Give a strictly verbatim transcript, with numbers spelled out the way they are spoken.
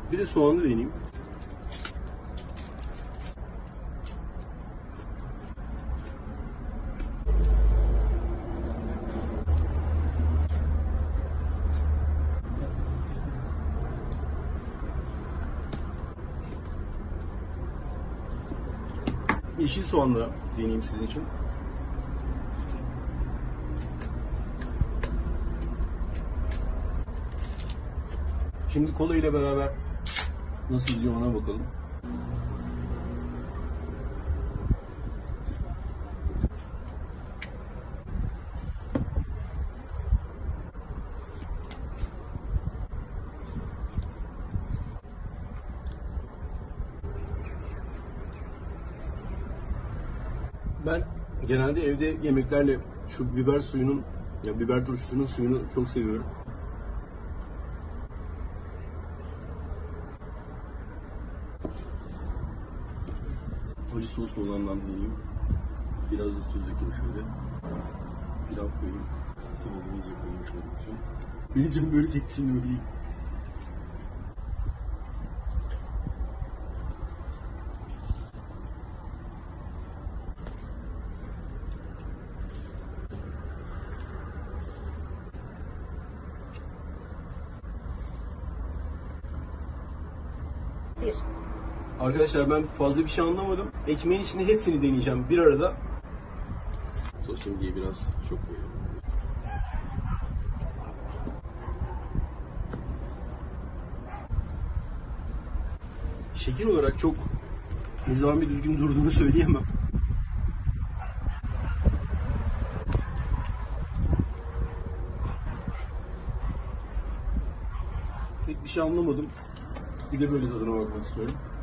Bir de soğanlı deneyeyim. Yeşil soğanla deneyeyim sizin için. Şimdi kola ile beraber nasıl gidiyor ona bakalım. Ben genelde evde yemeklerle şu biber suyunun, ya biber turşusunun suyunu çok seviyorum. Acı soslu olandan deneyeyim. Biraz da tuz dökeyim şöyle. Pilav koyayım. Tavuğumu iyice koyayım şöyle bütün. Benim canım böyle çekti şimdi böyle iyi. Bir. Arkadaşlar ben fazla bir şey anlamadım. Ekmeğin içinde hepsini deneyeceğim bir arada. Sosun diye biraz çok koyuyorum. Şekil olarak çok nizami düzgün durduğunu söyleyemem. Pek bir şey anlamadım. Bir de böyle tadına bakmak istiyorum.